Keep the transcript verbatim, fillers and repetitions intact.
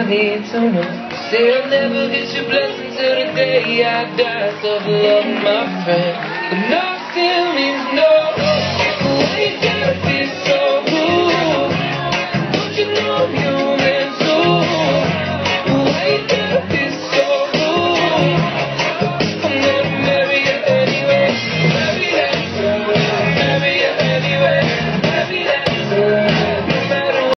I need to know. Say I'll never get your blessing till the day I die. So love, my friend, but no.